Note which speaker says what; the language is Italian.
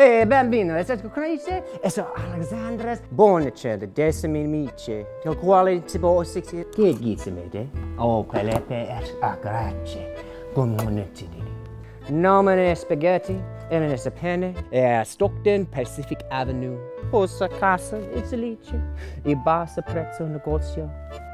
Speaker 1: bambino, come dice? E so Alexandras Bonace, the decimi amici, del quale si può sixi. Che dice me te? Oh, quelle per grazie, come ti dico. Nome spaghetti, e ne sapene, e a Stockton Pacific Avenue. Posa casa, Italy, e basta prezzo negozio.